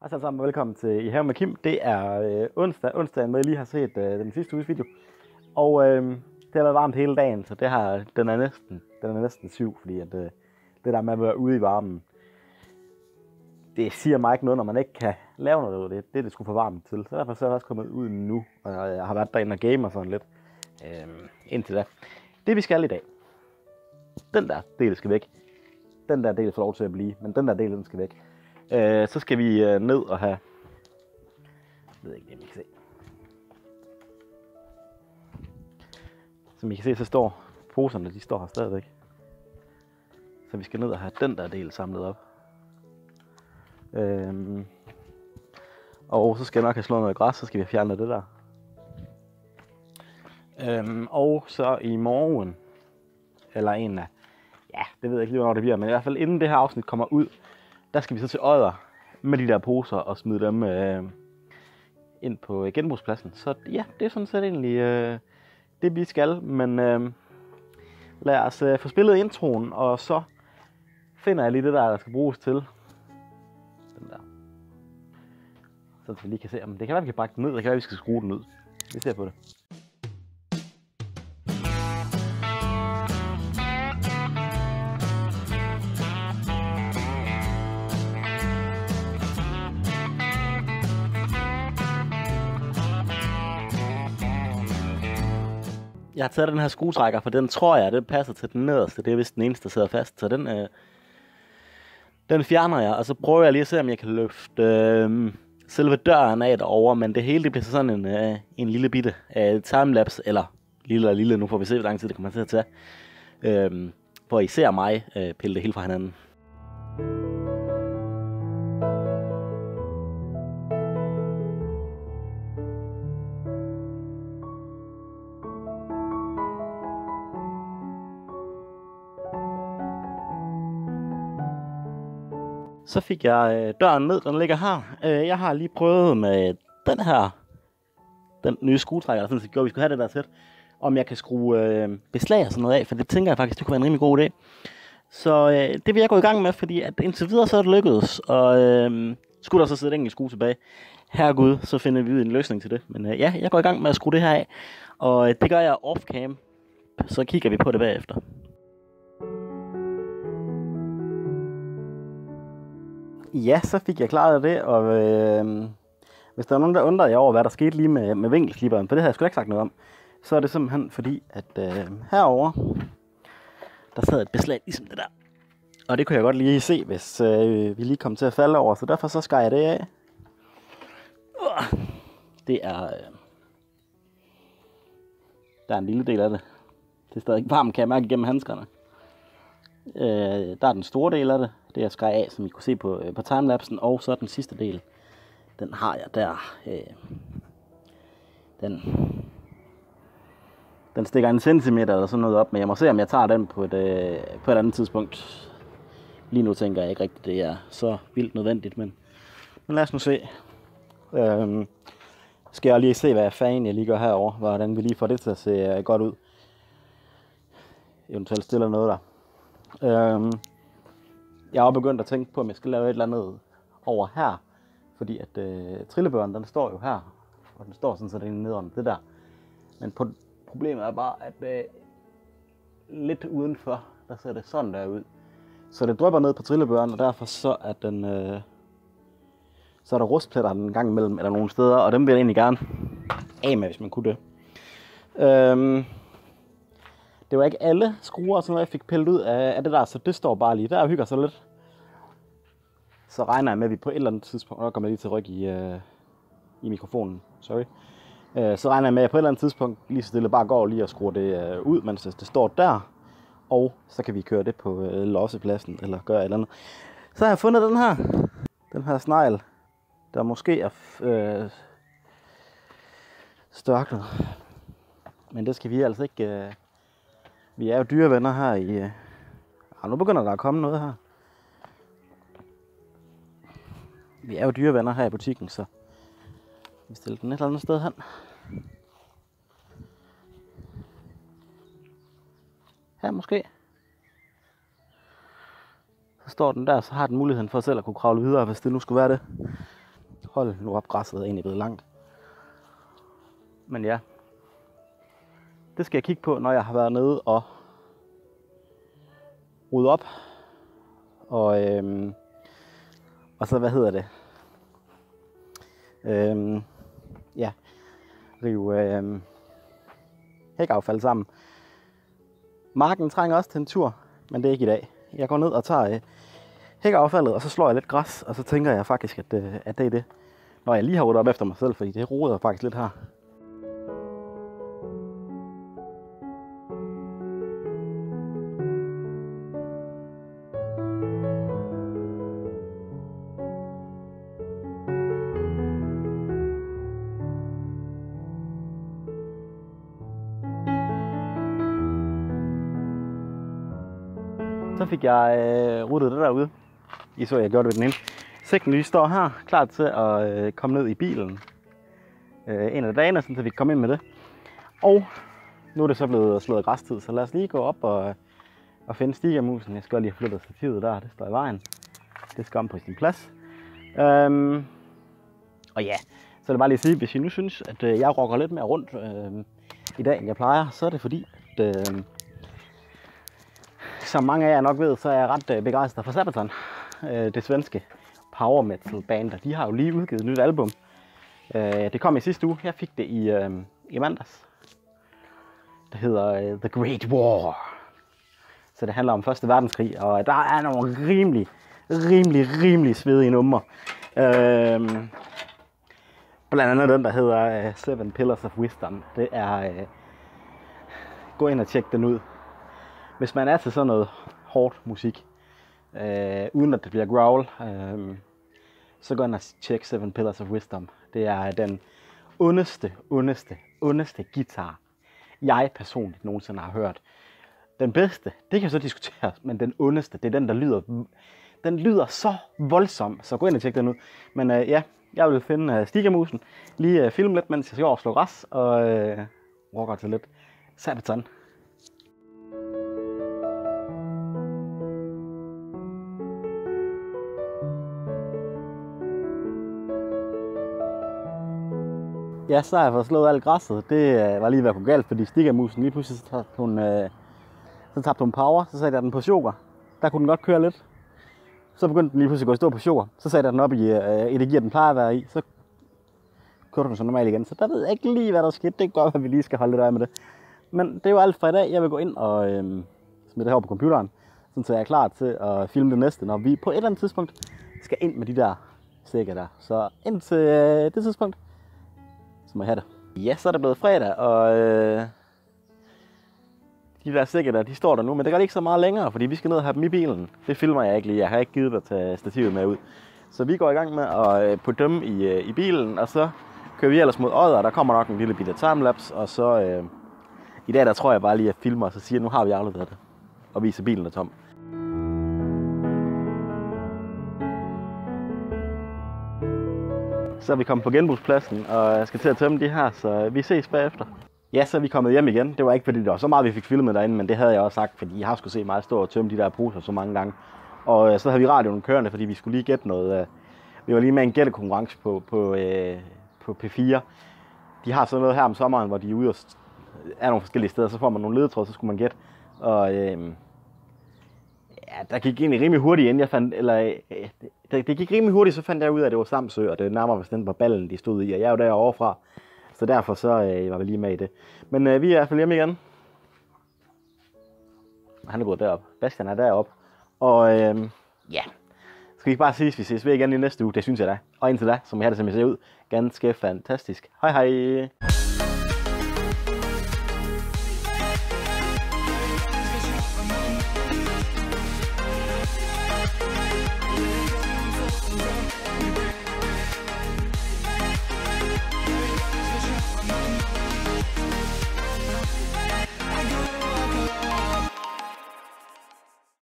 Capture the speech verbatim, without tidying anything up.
Hej alle sammen og velkommen til I Have med Kim. Det er øh, onsdag, onsdagen, hvor I lige har set øh, den sidste uges video. Og øh, det har været varmt hele dagen, så det har, den, er næsten, den er næsten syv, fordi at, øh, det der med at være ude i varmen, det siger mig ikke noget, når man ikke kan lave noget. Det, det er det sgu for varmt til. Så derfor så er jeg også kommet ud nu, og jeg har været derinde og game og sådan lidt øh, indtil da. Det vi skal i dag, den der del skal væk. Den der del får lov til at blive, men den der del den skal væk. Øh, så skal vi øh, ned og have, jeg ved ikke, om I kan se. Som I kan se, så står poserne, de står her stadigvæk. Så vi skal ned og have den der del samlet op. Øh, og så skal jeg nok have slået noget græs, så skal vi fjerne det der. Øh, og så i morgen, eller en af, ja, det ved jeg ikke lige, hvornår det bliver, men i hvert fald inden det her afsnit kommer ud, der skal vi så til Odder med de der poser og smide dem øh, ind på genbrugspladsen. Så ja, det er sådan set egentlig øh, det vi skal. Men øh, lad os øh, få spillet introen, og så finder jeg lige det der, der skal bruges til. Den der. Så vi lige kan se, om det kan være, vi kan brække den ned, det kan være, vi skal skrue den ud. Vi ser på det. Jeg har taget den her skruetrækker, for den tror jeg, det passer til den nederste. Det er vist den eneste, der sidder fast. Så den, øh, den fjerner jeg, og så prøver jeg lige at se, om jeg kan løfte øh, selve døren af derovre. Men det hele det bliver sådan en, øh, en lille bitte øh, timelapse, eller lille og lille, nu får vi se, hvor lang tid det kommer til at tage. Øh, hvor I ser mig øh, pille det hele fra hinanden. Så fik jeg øh, døren ned, den ligger her. Øh, jeg har lige prøvet med den her, den nye skruetrækker, der sådan set gjorde, vi skulle have det der sæt, om jeg kan skrue øh, beslag og sådan noget af, for det tænker jeg faktisk, det kunne være en rimelig god idé. Så øh, det vil jeg gå i gang med, fordi at indtil videre så er det lykkedes, og øh, skulle der så sidde en enkelt skrue tilbage. Herregud, så finder vi ud en løsning til det. Men øh, ja, jeg går i gang med at skrue det her af, og øh, det gør jeg off-cam, så kigger vi på det bagefter. Ja, så fik jeg klaret det, og øh, hvis der er nogen, der undrer jer over, hvad der skete lige med, med vinkelklipperen, for det har jeg sgu ikke sagt noget om, så er det simpelthen fordi, at øh, herover der sad et beslag ligesom det der. Og det kunne jeg godt lige se, hvis øh, vi lige kom til at falde over, så derfor så skar jeg det af. Uh, det er, øh, der er en lille del af det. Det er stadig varmt, kan jeg mærke igennem handskerne. Øh, der er den store del af det, det er skar af, som I kunne se på, øh, på timelapsen, og så den sidste del, den har jeg der. Øh, den, den stikker en centimeter eller sådan noget op, men jeg må se, om jeg tager den på et, øh, på et andet tidspunkt. Lige nu tænker jeg ikke rigtigt, det er så vildt nødvendigt, men, men lad os nu se. Øh, skal jeg lige se, hvad fanden jeg lige gør herovre, hvordan vi lige får det til at se øh, godt ud. Eventuelt stiller noget der. Øhm, jeg har begyndt at tænke på, om jeg skal lave et eller andet over her, fordi at øh, trillebøren, den står jo her, og den står sådan, så den er nede om det der. Men på, problemet er bare, at øh, lidt udenfor, der ser det sådan der ud. Så det drypper ned på trillebøren, og derfor så er den, øh, så er der rustpletter en gang imellem, eller nogle steder, og dem vil jeg egentlig gerne af med, hvis man kunne det. Øhm, Det var ikke alle skruer, som jeg fik pillet ud af, af det der, så det står bare lige der og hygger sig lidt. Så regner jeg med, at vi på et eller andet tidspunkt, og der kommer jeg lige til ryg i, øh, i mikrofonen, sorry. Øh, så regner jeg med, at jeg på et eller andet tidspunkt lige så stille bare går lige og skruer det øh, ud, mens det, det står der. Og så kan vi køre det på øh, lossepladsen, eller gøre et eller andet. Så har jeg fundet den her, den her snegl, der måske er øh, størknet. Men det skal vi altså ikke... Øh, Vi er jo dyrevenner her i... Ja, nu begynder der at komme noget her. Vi er jo dyrevenner her i butikken, så vi stiller den et eller andet sted hen. Her måske. Så står den der, så har den muligheden for selv at kunne kravle videre, hvis det nu skulle være det. Hold nu op, græsset er egentlig blevet langt. Men ja, det skal jeg kigge på, når jeg har været nede og rydde op. Og, øhm, og så, hvad hedder det? Øhm, ja, rive øhm, hækaffald sammen. Marken trænger også til en tur, men det er ikke i dag. Jeg går ned og tager øh, hækaffaldet, og så slår jeg lidt græs, og så tænker jeg faktisk, at, øh, at det er det. Når jeg lige har ryddet op efter mig selv, fordi det roder faktisk lidt her. Så fik jeg øh, ryddet det derude. I så, jeg gjorde det ved den ene. Sækken lige står her, klar til at øh, komme ned i bilen. Øh, en af dagene, så vi kan komme ind med det. Og nu er det så blevet slået græstid, så lad os lige gå op og, og finde stigermusen. Jeg skal lige have flyttet stativet der, det står i vejen. Det skal om på sin plads. Øhm, og ja, så er det bare lige at sige, hvis I nu synes, at øh, jeg rocker lidt mere rundt øh, i dag, end jeg plejer, så er det fordi, at øh, som mange af jer nok ved, så er jeg ret øh, begejstret for Sabaton. Øh, det svenske power metal band, de har jo lige udgivet et nyt album. Øh, det kom i sidste uge, jeg fik det i, øh, i mandags. Det hedder øh, The Great War. Så det handler om første verdenskrig, og der er nogle rimelig, rimelig, rimelig svedige numre. Øh, blandt andet den, der hedder øh, Seven Pillars of Wisdom. Det er... Øh, gå ind og tjek den ud. Hvis man er til sådan noget hårdt musik, øh, uden at det bliver growl, øh, så gå ind og tjek Seven Pillars of Wisdom. Det er den ondeste, ondeste, ondeste guitar, jeg personligt nogensinde har hørt. Den bedste, det kan så diskuteres, men den ondeste, det er den, der lyder, den lyder så voldsom, så gå ind og tjek den ud. Men øh, ja, jeg vil finde øh, stigermusen, lige øh, filme lidt, mens jeg skal over og slå græs, og øh, rocker til lidt Sabaton. Ja, så har jeg fået slået alt græsset. Det var lige ved at gå galt, fordi stigermusen lige pludselig så tabte hun, øh, så tabte hun power. Så satte jeg den på sugar. Der kunne den godt køre lidt. Så begyndte den lige pludselig at gå i stå på sugar. Så satte jeg den op i, øh, i det gear, den plejer at være i. Så kørte den så normalt igen. Så der ved jeg ikke lige, hvad der skete. Det er godt, at vi lige skal holde lidt øje med det. Men det er jo alt for i dag. Jeg vil gå ind og øh, smide det her på computeren. Så jeg er klar til at filme det næste, når vi på et eller andet tidspunkt skal ind med de der sækker der. Så indtil øh, det tidspunkt, så må jeg have det. Ja, så er det blevet fredag, og øh, de der sækker der, de står der nu, men det gør det ikke så meget længere, fordi vi skal ned og have dem i bilen. Det filmer jeg ikke lige, jeg har ikke givet at tage stativet med ud. Så vi går i gang med at øh, putte dem i, øh, i bilen, og så kører vi ellers mod Odder, der kommer nok en lille bitte timelapse, og så øh, i dag der tror jeg bare lige at filme og så siger, nu har vi afleveret det, og viser bilen er tom. Så er vi kommet på genbrugspladsen, og jeg skal til at tømme de her, så vi ses bagefter. Ja, så er vi kommet hjem igen. Det var ikke fordi, det var så meget, vi fik filmet derinde, men det havde jeg også sagt, fordi jeg har skulle se mig stå og tømme de der poser så mange gange. Og så havde vi radioen kørende, fordi vi skulle lige gætte noget. Vi var lige med en gættekonkurrence på, på, på P fire. De har sådan noget her om sommeren, hvor de er ude og er nogle forskellige steder, så får man nogle ledetråd, så skulle man gætte. Og øh, ja, der gik egentlig rimelig hurtigt, inden jeg fandt, eller øh, det, det gik rimelig hurtigt, så fandt jeg ud af, at det var Samsø, og det nærmere bestemt var ballen, de stod i, og jeg er jo derovre fra. Så derfor så øh, var vi lige med i det. Men øh, vi er i hvert fald hjemme igen. Han er gået derop. Bastian er derop. Og øh, ja, skal vi bare sige, at vi ses ved igen i næste uge. Det synes jeg da. Og indtil da, så må jeg have det, som jeg ser ud. Ganske fantastisk. Hej hej.